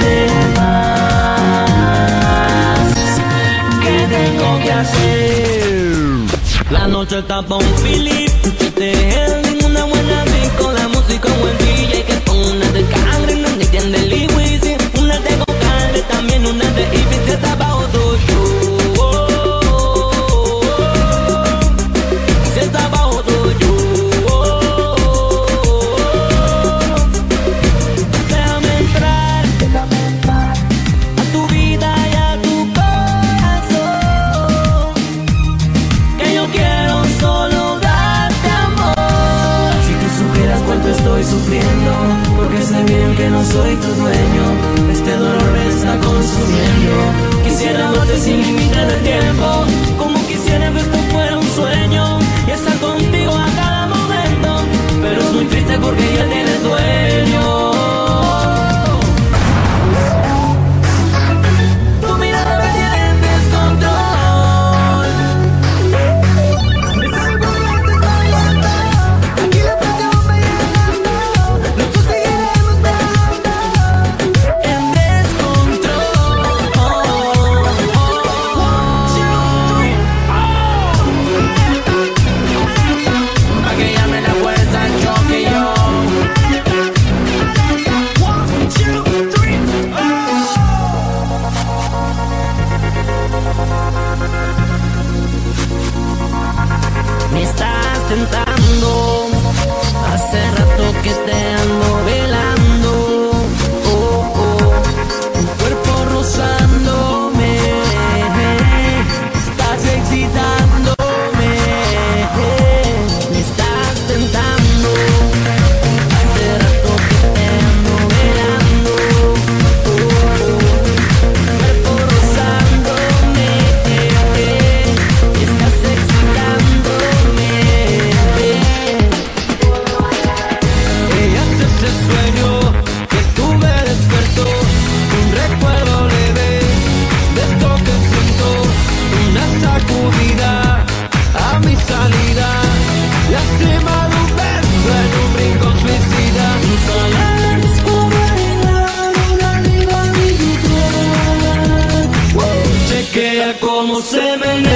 sé más. ¿Qué tengo que hacer? La noche está pa' un Philip, una buena mix con la música, un buen DJ que ponga una de Cangre, una de Yandel y Wisin, una de Gocalde, también una de Ivy, si está bajo tuyo. Si está bajo tuyo. Déjame entrar a tu vida y a tu corazón, que yo quiero solo darte amor. Si tú supieras cuánto estoy sufriendo, porque sé bien que no soy tu dueño, este dolor me está consumiendo. Quisiera amarte sin límite de tiempo, como quisiera que esto fuera un sueño y estar contigo a cada momento, pero es muy triste porque ya tienes dueño. Tu mirada me tiene en descontrol. Me sabe por lo que estás bailando, aquí la presión va llegando, los dos seguiremos dando en descontrol. Pa' que llame la fuerza al choque yo. Me estás tentando, hace rato que te ando velando. Oh, oh, tu cuerpo rozándome, estás excitándome. Me estás tentando, hace rato que te ando velando. Oh, oh, tu cuerpo rozándome, estás excitándome. Ella es ese sueño que tuve despierto, un recuerdo leve de esto que siento, una sacudida a mi salida, la cima de un beso en un rincón suicida. Tus alas como una diva digital. Chequea cómo se menea.